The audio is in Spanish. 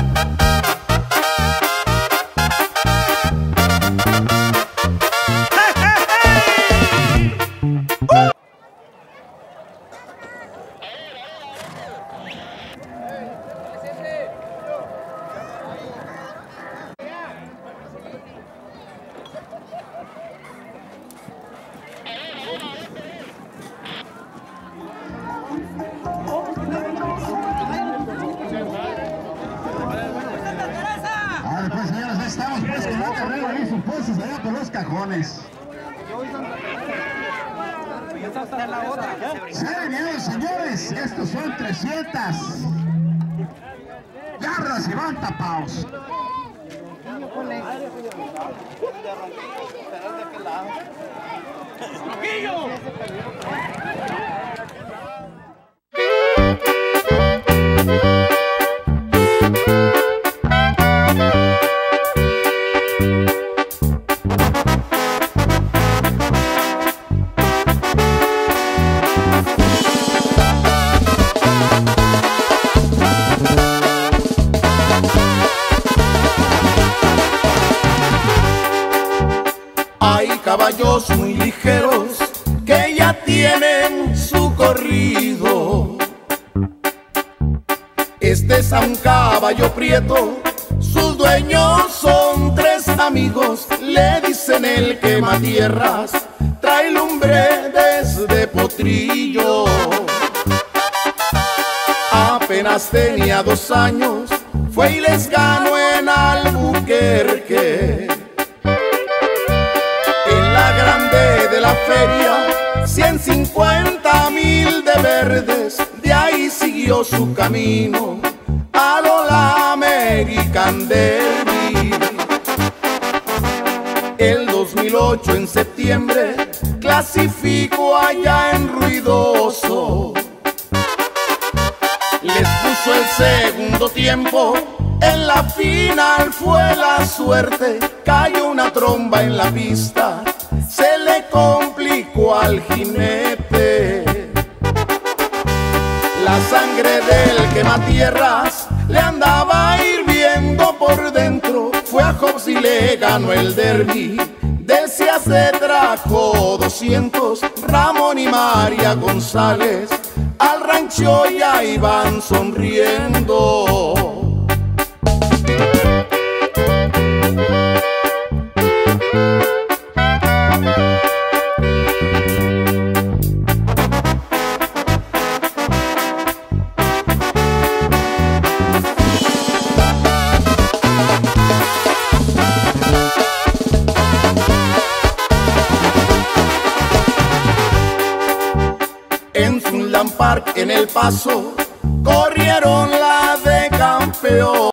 Pues señores, estamos pues con la carrera ahí, sus puestos allá por los cajones. Se vienen, señores, estos son 300 garras y van tapados. Hay caballos muy ligeros que ya tienen su corrido. Este es un caballo prieto, sus dueños son 3 amigos. Le dicen el quematierras, trae lumbre desde Potrillo. Apenas tenía 2 años, fue y les ganó en Albuquerque. De la feria, 150,000 de verdes, de ahí siguió su camino al All American Derby. El 2008 en septiembre clasificó allá en Ruidoso. Les puso el segundo tiempo, en la final fue la suerte, cayó una tromba en la pista, se le complicó al jinete. La sangre del quematierras le andaba hirviendo por dentro, fue a Hobbs y le ganó el derby. De Cia se trajo 200, Ramón y María González al rancho ya iban sonriendo. En Sunland Park, en El Paso, corrieron la de campeón.